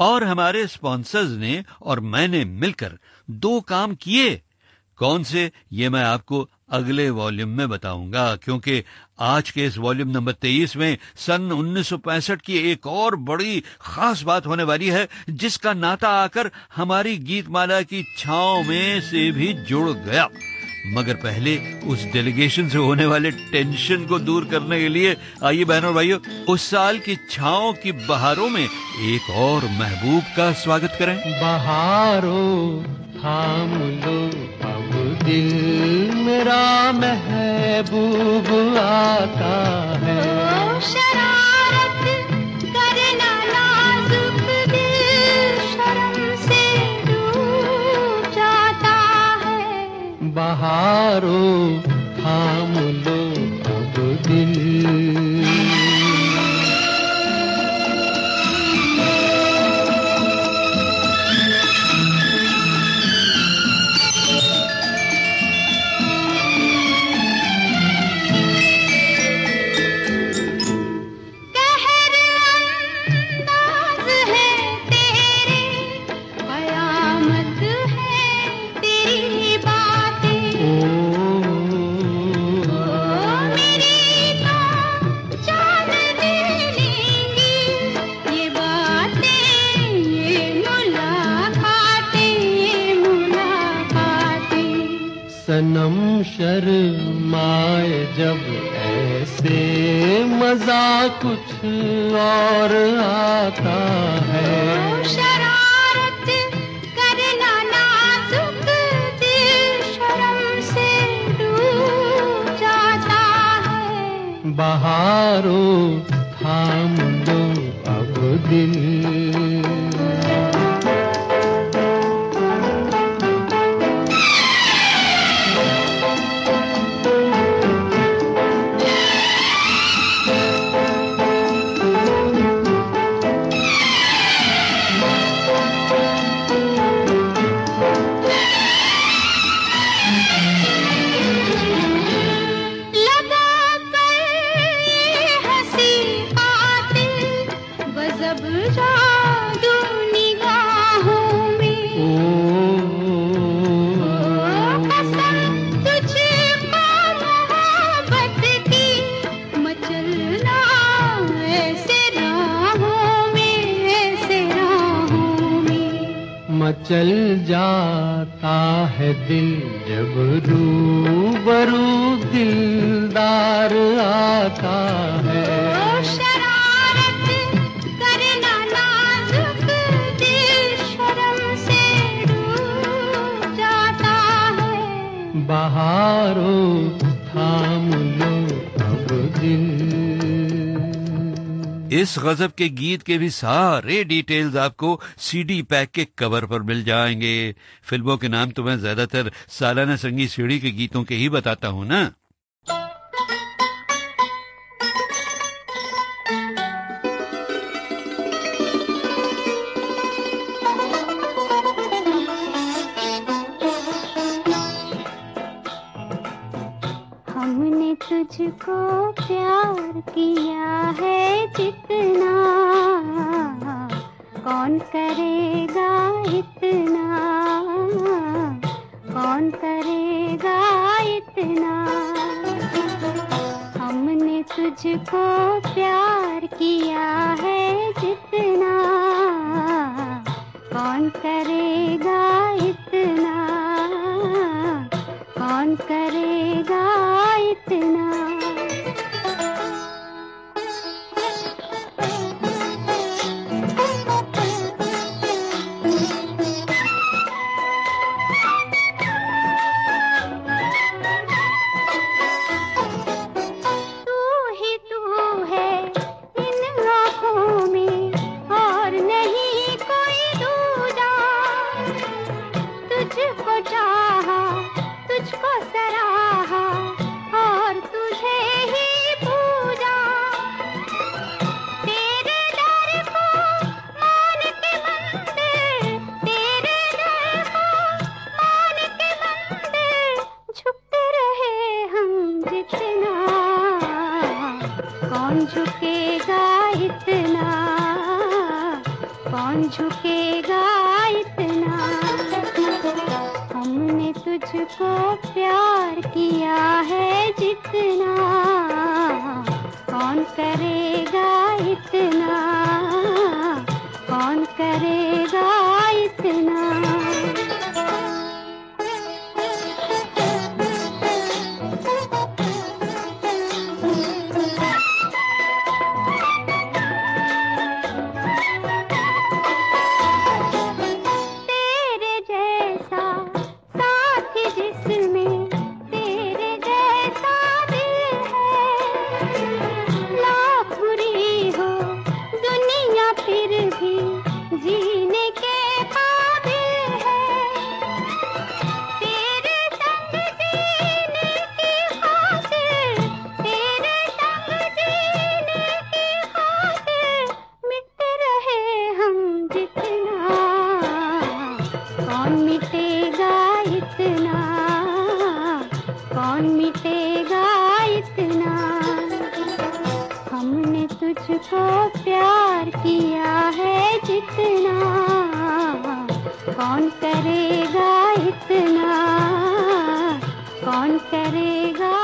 और हमारे स्पॉन्सर्स ने और मैंने मिलकर 2 काम किए। कौन से, ये मैं आपको अगले वॉल्यूम में बताऊंगा, क्योंकि आज के इस वॉल्यूम नंबर 23 में सन 1965 की एक और बड़ी खास बात होने वाली है, जिसका नाता आकर हमारी गीतमाला की छांव में से भी जुड़ गया। मगर पहले उस डेलीगेशन से होने वाले टेंशन को दूर करने के लिए आइए बहनों और भाइयों, उस साल की छांव की बहारों में एक और महबूब का स्वागत करें। बहारों थाम लो अब दिल मेरा महबूब आता है। शरारत करना नाजुक दिल शर्म से डूब जाता है। बहारों थाम लो अब दिल। सनम शर्माए जब ऐसे मजा कुछ और आता है। शरारत करना नाजुक दिल शर्म से डूब जाता है। बहारों थाम लो अब दिल। चल जाता है दिल जब रूबरू दिलदार आता है। शरारत करना नाजुक दिल शर्म से डूब जाता है। बहारों थाम लो अब दिल। इस गजब के गीत के भी सारे डिटेल्स आपको सीडी पैक के कवर पर मिल जाएंगे। फिल्मों के नाम तो मैं ज्यादातर सालाना संगीत सीडी के गीतों के ही बताता हूं ना। हमने तुझको प्यार किया है जितना, कौन करेगा इतना, कौन करेगा इतना। हमने तुझको प्यार किया है जितना, कौन करेगा इतना, कौन करेगा इतना। कौन झुकेगा इतना। हमने तुझको प्यार किया है जितना, कौन करेगा इतना, कौन करेगा इतना। कौन मिटेगा इतना, कौन मिटेगा इतना। हमने तुझको प्यार किया है जितना, कौन करेगा इतना, कौन करेगा